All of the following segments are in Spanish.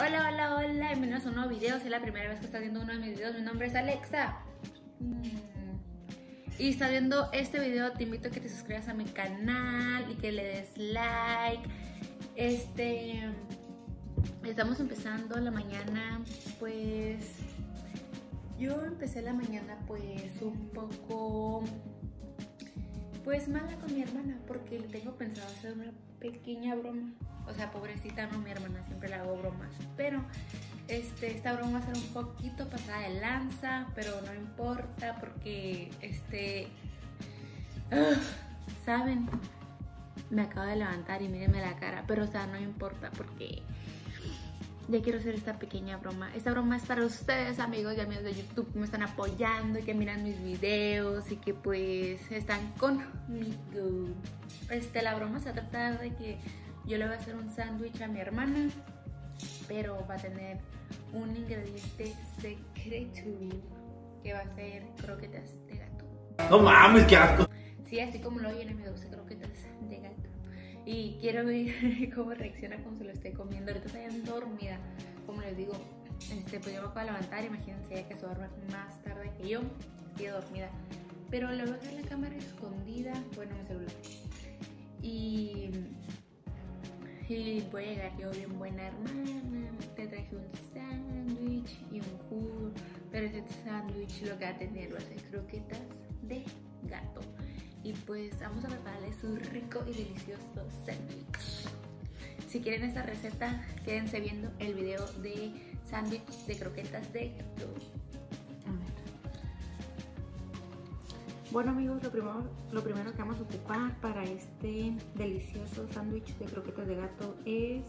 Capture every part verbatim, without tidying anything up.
Hola, hola, hola, bienvenidos a un nuevo video. Si es la primera vez que estás viendo uno de mis videos, mi nombre es Alexa. Y estás viendo este video, te invito a que te suscribas a mi canal y que le des like. Este, estamos empezando la mañana, pues yo empecé la mañana pues un poco pues mala con mi hermana porque le tengo pensado hacer una pequeña broma. O sea, pobrecita, no, mi hermana siempre le hago bromas, pero este, esta broma va a ser un poquito pasada de lanza, pero no importa porque este, uh, saben, me acabo de levantar y mírenme la cara, pero o sea, no importa porque ya quiero hacer esta pequeña broma. Esta broma es para ustedes, amigos y amigos de YouTube que me están apoyando y que miran mis videos y que pues están conmigo. Este, la broma se va a tratar de que yo le voy a hacer un sándwich a mi hermana, pero va a tener un ingrediente secreto que va a ser croquetas de gato. No mames, qué asco. Sí, así como lo oyen, me gusta croquetas de gato. Y quiero ver cómo reacciona cuando se lo esté comiendo. Ahorita está bien dormida, como les digo. Este, pues yo me puedo levantar, imagínense ella que se duerme más tarde que yo, sigue dormida. Pero le voy a dejar la cámara escondida, bueno, mi celular. Y, y voy a llegar yo bien buena hermana. Te traje un sándwich y un jugo, pero ese sándwich lo que va a tener va a ser croquetas de gato. Y pues vamos a prepararle su rico y delicioso sándwich. Si quieren esta receta, quédense viendo el video de sándwich de croquetas de gato. A ver. Bueno amigos, lo primero, lo primero que vamos a ocupar para este delicioso sándwich de croquetas de gato es...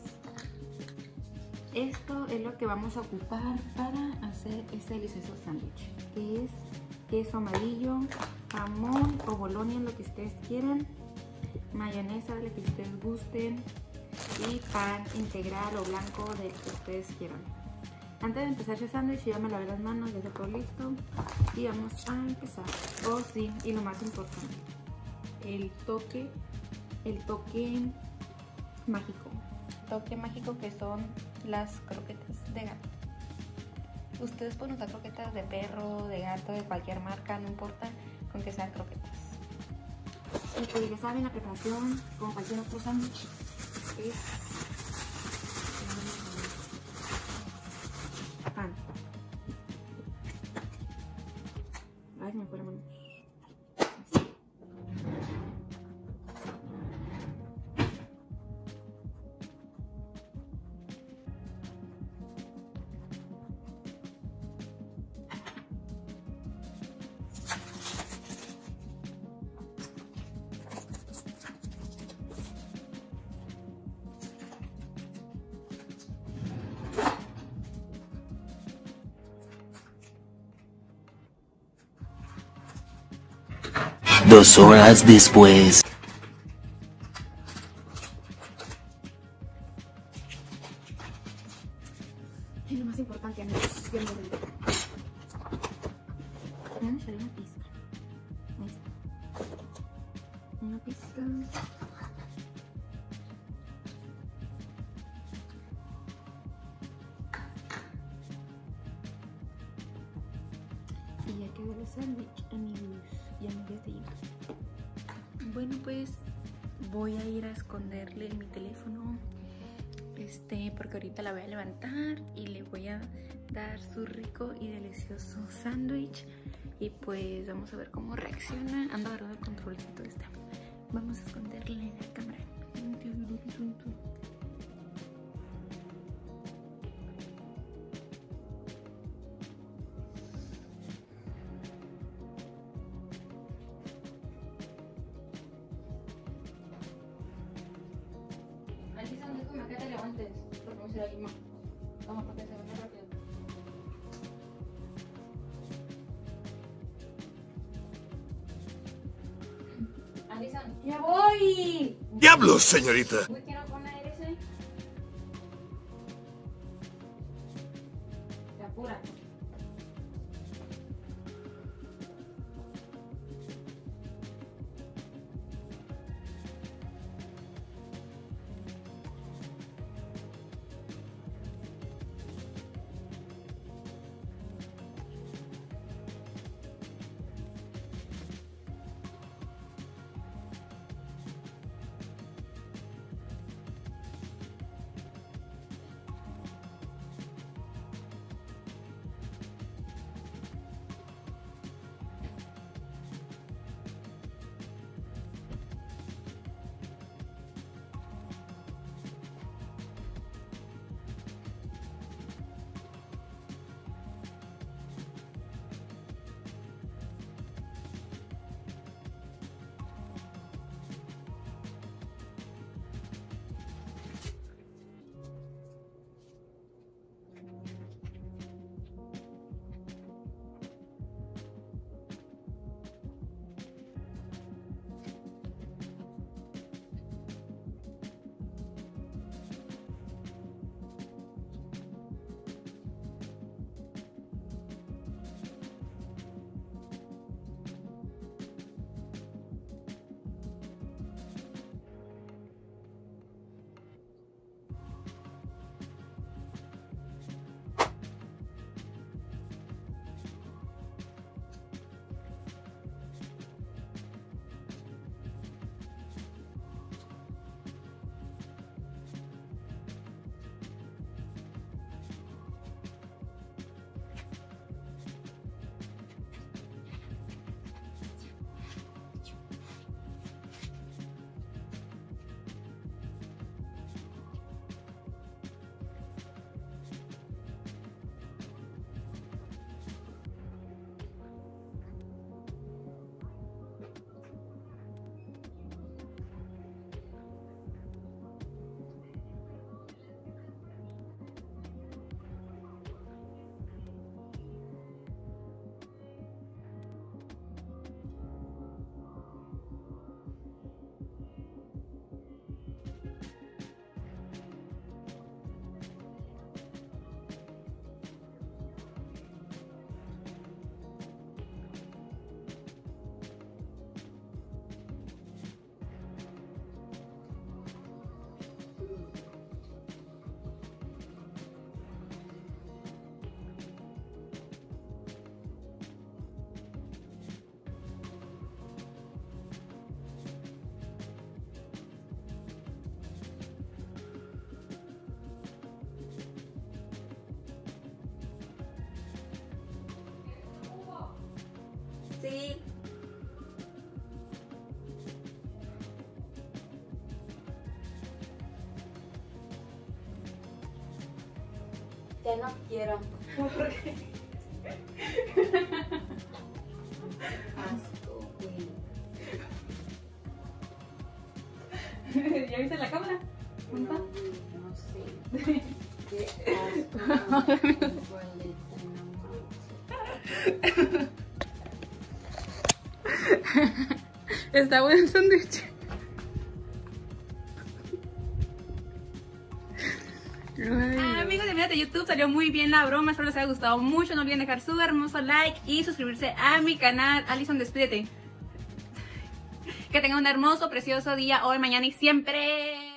Esto es lo que vamos a ocupar para hacer este delicioso sándwich. Que es queso amarillo, jamón o bolonia, lo que ustedes quieran, mayonesa de la que ustedes gusten y pan integral o blanco del que ustedes quieran. Antes de empezar este sándwich ya me lavé las manos, ya está todo listo y vamos a empezar. Oh sí, y lo más importante, el toque, el toque mágico, toque mágico que son las croquetas de gato. Ustedes pueden usar croquetas de perro, de gato, de cualquier marca, no importa, con que sean croquetas. Y pues ya saben, la preparación, como cualquier otro sándwich, es pan. Ay, me fueron manos. Dos horas después. Y lo más importante, amigos, bien bonito. Vamos a echarle una pizca. Ahí está. Una pizca. Y ya quedó el sándwich, amigos y amigas de YouTube. Bueno, pues voy a ir a esconderle mi teléfono, este, porque ahorita la voy a levantar y le voy a dar su rico y delicioso sándwich. Y pues vamos a ver cómo reacciona. Ando agarrando el controlcito este. Vamos a esconderle la cámara. Déjame que te levantes, porque me será lima. Vamos, para que se vaya rápido. Alison, ¡ya voy! ¡Diablos, señorita! Uy, quiero poner ese. Se apura. sí. Ya no quiero. ¿Por qué? Asco, güey. ¿Ya viste la cámara? No, no sé. Qué asco. Está bueno el sándwich. Ah, amigos de Mírate YouTube, salió muy bien la broma, espero les haya gustado mucho, no olviden dejar su hermoso like y suscribirse a mi canal. Alison, despídete. Que tengan un hermoso, precioso día hoy, mañana y siempre.